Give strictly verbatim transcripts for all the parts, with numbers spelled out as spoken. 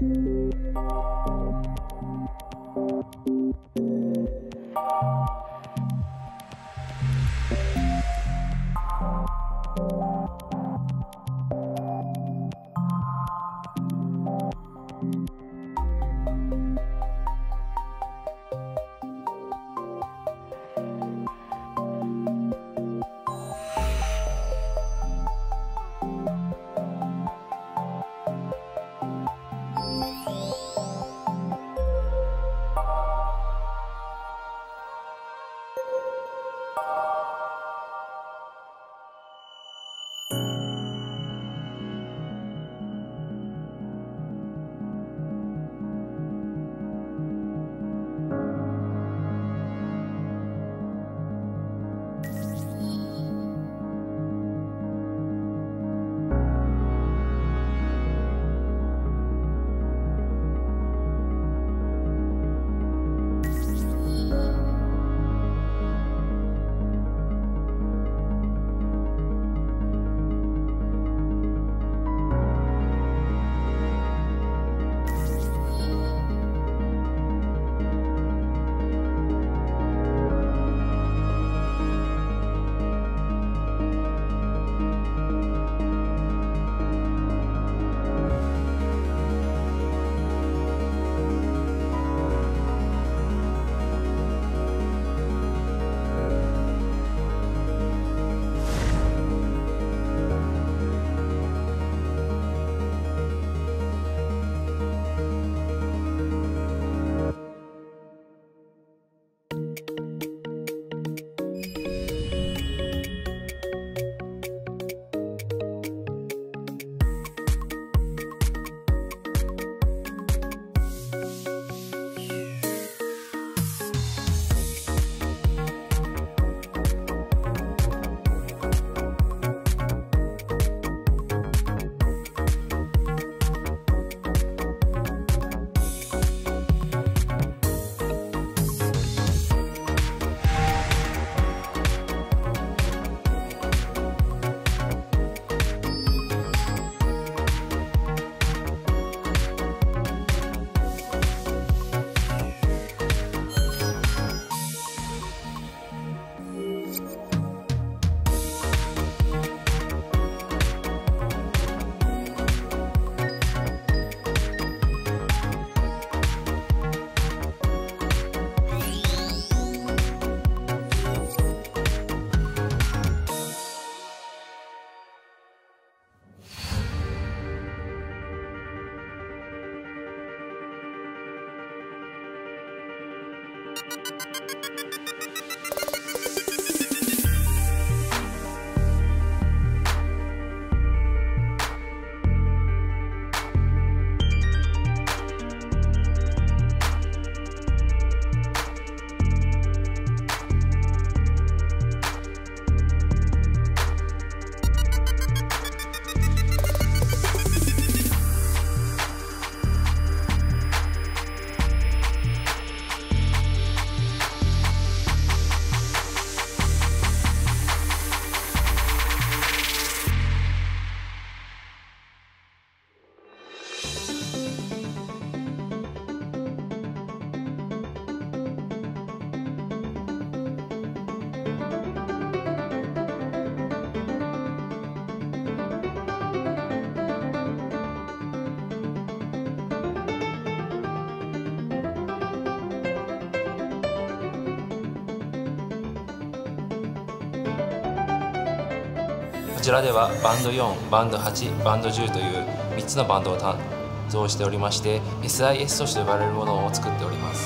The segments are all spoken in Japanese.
こちらではバンドよん、バンドはち、バンドじゅうというみっつのバンドを担当しておりまして エスアイエス として呼ばれるものを作っております。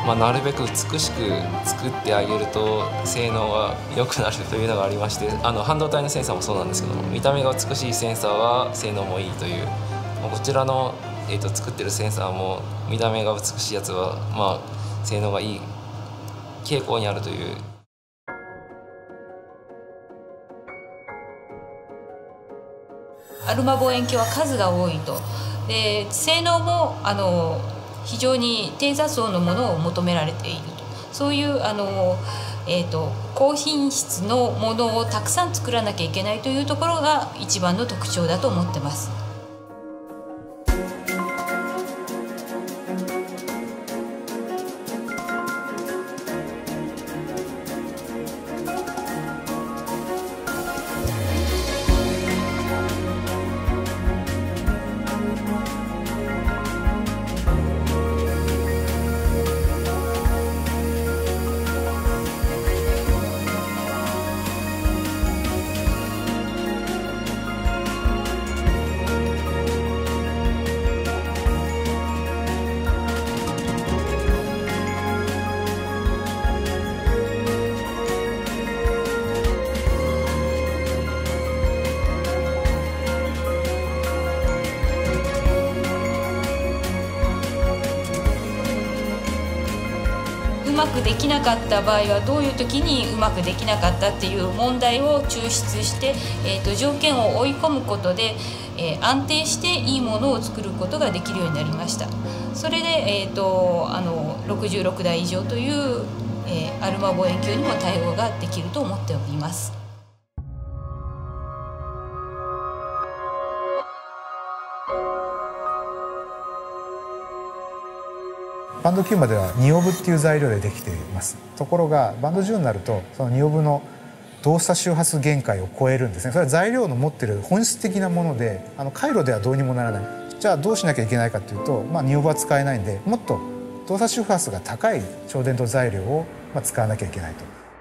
まあ、なるべく美しく作ってあげると性能が良くなるというのがありまして、あの半導体のセンサーもそうなんですけども、見た目が美しいセンサーは性能もいいという、まあ、こちらの、えーと、作ってるセンサーも見た目が美しいやつは、まあ、性能がいい傾向にあるという。 アルマ望遠鏡は数が多いと。で性能もあの非常に低雑層のものを求められていると、そういうあの、えーと、高品質のものをたくさん作らなきゃいけないというところが一番の特徴だと思ってます。うまくできなかった場合はどういう時にうまくできなかったっていう問題を抽出して、えーと、条件を追い込むことで、えー、安定していいものを作ることができるようになりました。それで、えーと、あのろくじゅうろくだい以上という、えー、アルマ望遠鏡にも対応ができると思っております。 バンドきゅうまではニオブっていう材料でできています。ところがバンドじゅうになるとそのニオブの動作周波数限界を超えるんですね。それは材料の持っている本質的なもので、あの回路ではどうにもならない。じゃあどうしなきゃいけないかというと、まあ、ニオブは使えないんで、もっと動作周波数が高い超伝導材料をまあ使わなきゃいけないと。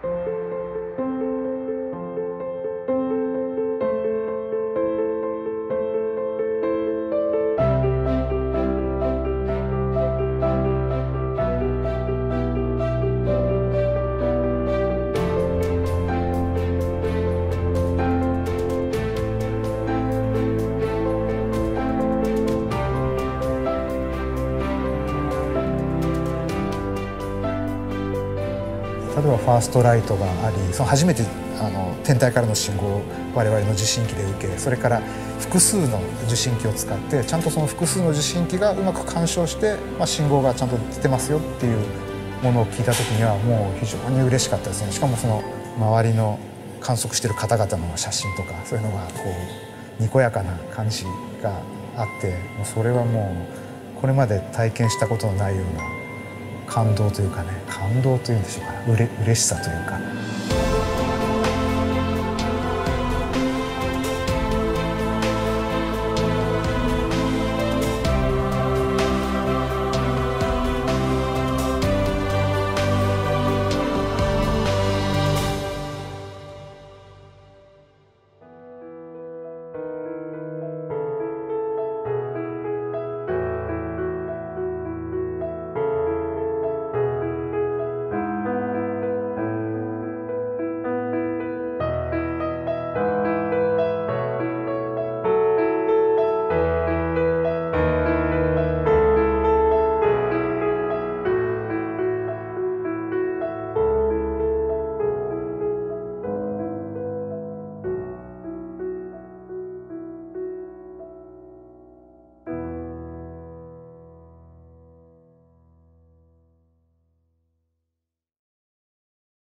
例えばファーストライトがあり、その初めてあの天体からの信号を我々の受信機で受け、それから複数の受信機を使ってちゃんとその複数の受信機がうまく干渉して、まあ、信号がちゃんと出てますよっていうものを聞いた時にはもう非常に嬉しかったですね。しかもその周りの観測している方々の写真とかそういうのがこうにこやかな感じがあって、もうそれはもうこれまで体験したことのないような感動というかね、感動というんでしょうか、うれ嬉しさというか。